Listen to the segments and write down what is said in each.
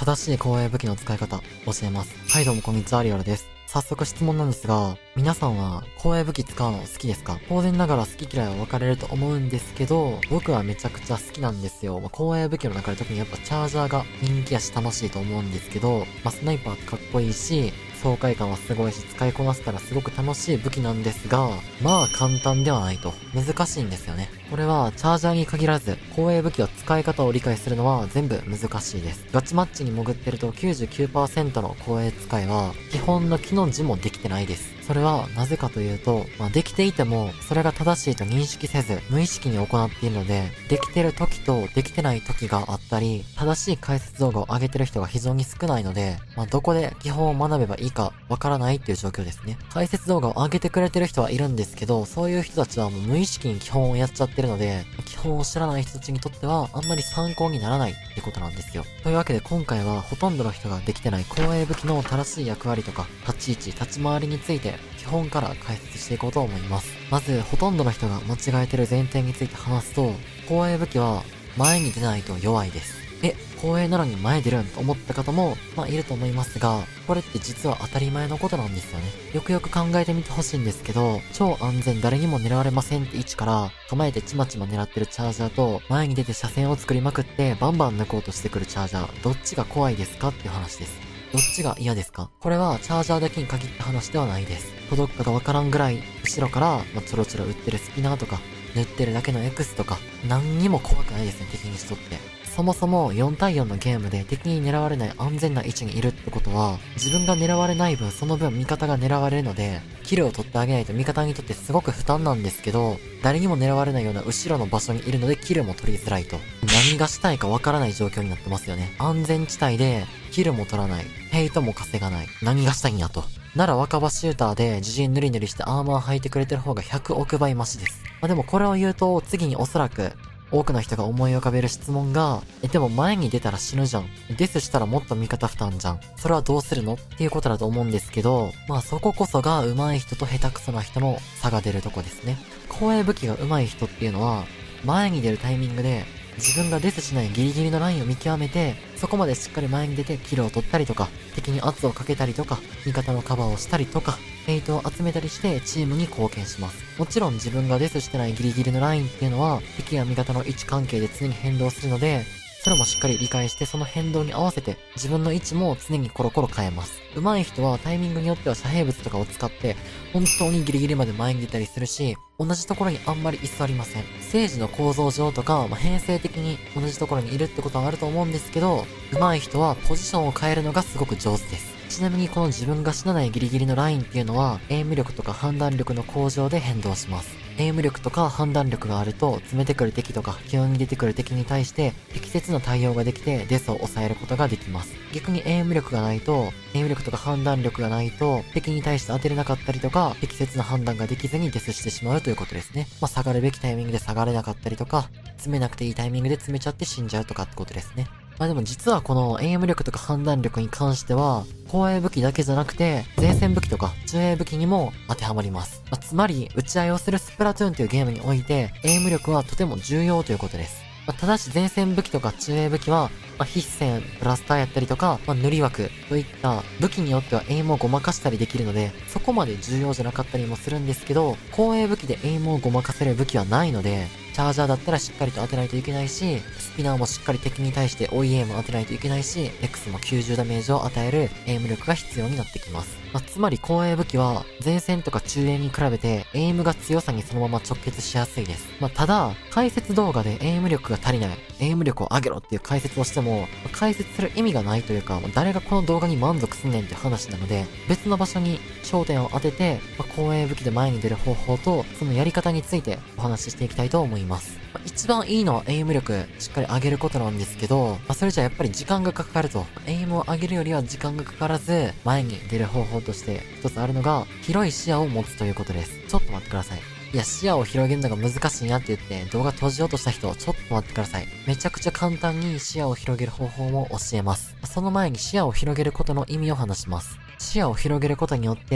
正しい光栄武器の使い方、教えます。はい、どうもこんにちは、アリオラです。早速質問なんですが、皆さんは光栄武器使うの好きですか？当然ながら好き嫌いは分かれると思うんですけど、僕はめちゃくちゃ好きなんですよ。光栄武器の中で特にやっぱチャージャーが人気やし楽しいと思うんですけど、スナイパーってかっこいいし、爽快感はすごいし、使いこなすからすごく楽しい武器なんですが、簡単ではないと。難しいんですよね。これはチャージャーに限らず、光栄武器の使い方を理解するのは全部難しいです。ガチマッチに潜ってると 99% の光栄使いは、基本の木の字もできてないです。それはなぜかというと、できていても、それが正しいと認識せず、無意識に行っているので、できてる時とできてない時があったり、正しい解説動画を上げてる人が非常に少ないので、どこで基本を学べばいいかわからないっていう状況ですね。解説動画を上げてくれてる人はいるんですけど、そういう人たちはもう無意識に基本をやっちゃってるので、基本を知らない人たちにとってはあんまり参考にならないってことなんですよ。というわけで今回はほとんどの人ができてない光栄武器の正しい役割とか、立ち位置、立ち回りについて基本から解説していこうと思います。まず、ほとんどの人が間違えてる前提について話すと、光栄武器は前に出ないと弱いです。光栄なのに前出るんと思った方も、いると思いますが、これって実は当たり前のことなんですよね。よくよく考えてみてほしいんですけど、超安全誰にも狙われませんって位置から、構えてちまちま狙ってるチャージャーと、前に出て車線を作りまくってバンバン抜こうとしてくるチャージャー、どっちが怖いですかっていう話です。どっちが嫌ですか？これはチャージャーだけに限った話ではないです。届くかがわからんぐらい、後ろから、ちょろちょろ撃ってるスピナーとか、塗ってるだけの X とか、何にも怖くないですね、敵にしとって。そもそも4対4のゲームで敵に狙われない安全な位置にいるってことは、自分が狙われない分、その分味方が狙われるので、キルを取ってあげないと味方にとってすごく負担なんですけど、誰にも狙われないような後ろの場所にいるのでキルも取りづらいと。何がしたいかわからない状況になってますよね。安全地帯で、キルも取らない。ヘイトも稼がない。何がしたいんやと。なら若葉シューターで自陣塗り塗りしてアーマー履いてくれてる方が100億倍マシです。でもこれを言うと、次におそらく、多くの人が思い浮かべる質問が、でも前に出たら死ぬじゃん。デスしたらもっと味方負担じゃん。それはどうするのっていうことだと思うんですけど、そここそが上手い人と下手くそな人の差が出るとこですね。光栄武器が上手い人っていうのは、前に出るタイミングで、自分がデスしないギリギリのラインを見極めて、そこまでしっかり前に出てキルを取ったりとか、敵に圧をかけたりとか、味方のカバーをしたりとか、ヘイトを集めたりしてチームに貢献します。もちろん自分がデスしてないギリギリのラインっていうのは、敵や味方の位置関係で常に変動するので、それもしっかり理解してその変動に合わせて自分の位置も常にコロコロ変えます。上手い人はタイミングによっては遮蔽物とかを使って本当にギリギリまで前に出たりするし、同じところにあんまり居座りません。ステージの構造上とか、編成的に同じところにいるってことはあると思うんですけど、上手い人はポジションを変えるのがすごく上手です。ちなみにこの自分が死なないギリギリのラインっていうのは、エイム力とか判断力の向上で変動します。エイム力とか判断力があると、詰めてくる敵とか急に出てくる敵に対して適切な対応ができてデスを抑えることができます。逆にエイム力がないと、エイム力とか判断力がないと、敵に対して当てれなかったりとか、適切な判断ができずにデスしてしまうということですね。下がるべきタイミングで下がれなかったりとか、詰めなくていいタイミングで詰めちゃって死んじゃうとかってことですね。でも実はこのエイム力とか判断力に関しては、光栄武器だけじゃなくて、前線武器とか中衛武器にも当てはまります。つまり、打ち合いをするスプラトゥーンというゲームにおいて、エイム力はとても重要ということです。ただし前線武器とか中衛武器は、必戦、ブラスターやったりとか、塗り枠といった武器によってはエイムをごまかしたりできるので、そこまで重要じゃなかったりもするんですけど、光栄武器でエイムをごまかせる武器はないので、チャージャーだったらしっかりと当てないといけないし、スピナーもしっかり敵に対して追いエイムを当てないといけないし、X も90ダメージを与えるエイム力が必要になってきます。つまり光栄武器は前線とか中衛に比べてエイムが強さにそのまま直結しやすいです。ただ、解説動画でエイム力が足りない、エイム力を上げろっていう解説をしても、解説する意味がないというか、誰がこの動画に満足すんねんっていう話なので、別の場所に焦点を当てて、光栄武器で前に出る方法と、そのやり方についてお話ししていきたいと思います。一番いいのはエイム力しっかり上げることなんですけど、それじゃやっぱり時間がかかると。エイムを上げるよりは時間がかからず、前に出る方法として一つあるのが、広い視野を持つということです。ちょっと待ってください。いや、視野を広げるのが難しいなって言って動画閉じようとした人、ちょっと待ってください。めちゃくちゃ簡単に視野を広げる方法も教えます。その前に視野を広げることの意味を話します。視野を広げることによって、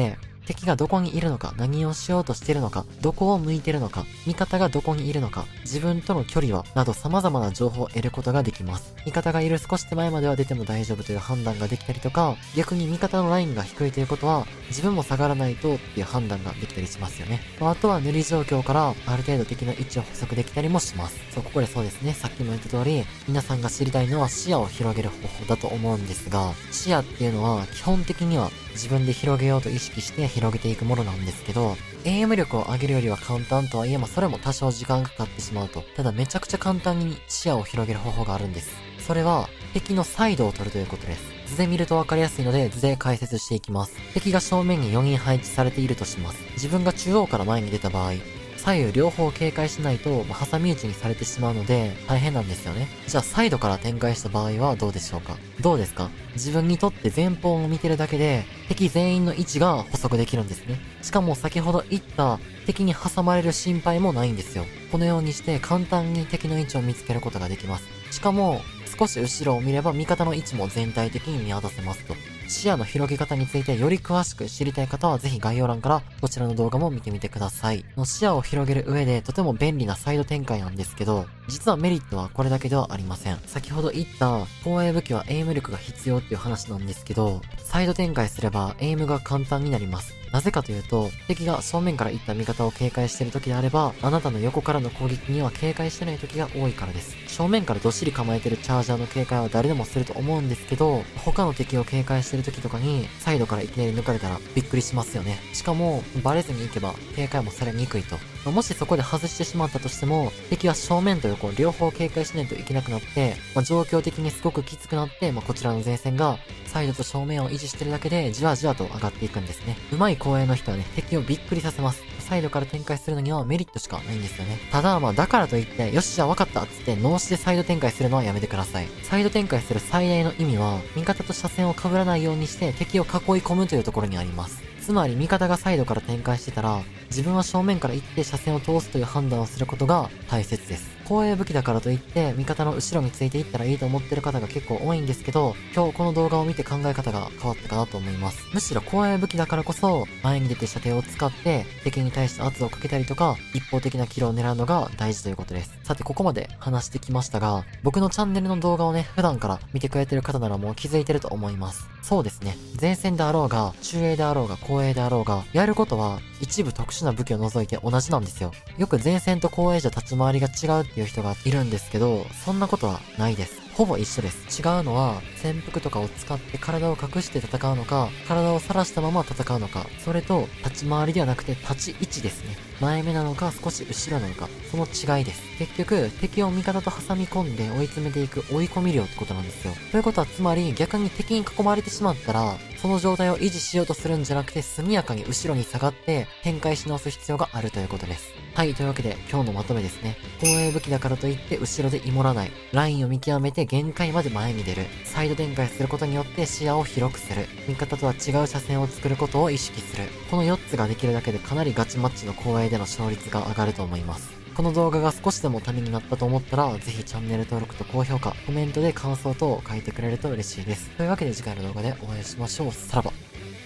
敵がどこにいるのか、何をしようとしているのか、どこを向いているのか、味方がどこにいるのか、自分との距離は、など様々な情報を得ることができます。味方がいる少し手前までは出ても大丈夫という判断ができたりとか、逆に味方のラインが低いということは、自分も下がらないとっていう判断ができたりしますよね。あとは塗り状況からある程度敵の位置を補足できたりもします。そう、ここでそうですね。さっきも言った通り、皆さんが知りたいのは視野を広げる方法だと思うんですが、視野っていうのは基本的には自分で広げようと意識して広げていくものなんですけど、エイム力を上げるよりは簡単とはいえ、それも多少時間かかってしまうと。ただめちゃくちゃ簡単に視野を広げる方法があるんです。それは、敵のサイドを取るということです。図で見るとわかりやすいので図で解説していきます。敵が正面に4人配置されているとします。自分が中央から前に出た場合、左右両方警戒しないと、挟み撃ちにされてしまうので、大変なんですよね。じゃあ、サイドから展開した場合はどうでしょうか？どうですか？自分にとって前方を見てるだけで、敵全員の位置が補足できるんですね。しかも先ほど言った敵に挟まれる心配もないんですよ。このようにして簡単に敵の位置を見つけることができます。しかも、少し後ろを見れば味方の位置も全体的に見渡せますと。視野の広げ方についてより詳しく知りたい方はぜひ概要欄からこちらの動画も見てみてください。視野を広げる上でとても便利なサイド展開なんですけど、実はメリットはこれだけではありません。先ほど言った攻撃武器はエイム力が必要っていう話なんですけど、サイド展開すればエイムが簡単になります。なぜかというと、敵が正面から行った味方を警戒している時であれば、あなたの横からの攻撃には警戒してない時が多いからです。正面からどっしり構えてるチャージャーの警戒は誰でもすると思うんですけど、他の敵を警戒してる時とかに、サイドからいきなり抜かれたらびっくりしますよね。しかも、バレずに行けば警戒もされにくいと。もしそこで外してしまったとしても、敵は正面と横両方警戒しないといけなくなって、状況的にすごくきつくなって、こちらの前線がサイドと正面を維持してるだけでじわじわと上がっていくんですね。うまい後衛の人はね、敵をびっくりさせます。サイドから展開するのにはメリットしかないんですよね。ただ、だからといって、よしじゃあ分かったっつって脳死でサイド展開するのはやめてください。サイド展開する最大の意味は、味方と車線を被らないようにして敵を囲い込むというところにあります。つまり味方がサイドから展開してたら、自分は正面から行って車線を通すという判断をすることが大切です。攻撃武器だからといって、味方の後ろについていったらいいと思ってる方が結構多いんですけど、今日この動画を見て考え方が変わったかなと思います。むしろ攻撃武器だからこそ、前に出て射程を使って、敵に対して圧をかけたりとか、一方的なキルを狙うのが大事ということです。さて、ここまで話してきましたが、僕のチャンネルの動画をね、普段から見てくれてる方ならもう気づいてると思います。そうですね。前線であろうが、中衛であろうが、後衛であろうが、やることは、一部特殊な武器を除いて同じなんですよ。よく前線と後衛じゃ立ち回りが違うっていう人がいるんですけど、そんなことはないです。ほぼ一緒です。違うのは、潜伏とかを使って体を隠して戦うのか、体を晒したまま戦うのか、それと、立ち回りではなくて立ち位置ですね。前目なのか少し後ろなのか、その違いです。結局、敵を味方と挟み込んで追い詰めていく追い込み量ってことなんですよ。ということはつまり逆に敵に囲まれてしまったら、その状態を維持しようとするんじゃなくて速やかに後ろに下がって展開し直す必要があるということです。はい、というわけで今日のまとめですね。攻撃武器だからといって後ろでイモらない。ラインを見極めて限界まで前に出る。サイド展開することによって視野を広くする。味方とは違う車線を作ることを意識する。この4つができるだけでかなりガチマッチの攻撃での勝率が上がると思います。この動画が少しでもためになったと思ったら、ぜひチャンネル登録と高評価、コメントで感想等を書いてくれると嬉しいです。というわけで次回の動画でお会いしましょう。さらば。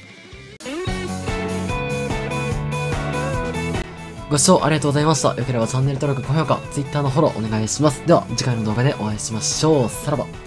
ご視聴ありがとうございました。よければチャンネル登録、高評価、Twitter のフォローお願いします。では次回の動画でお会いしましょう。さらば。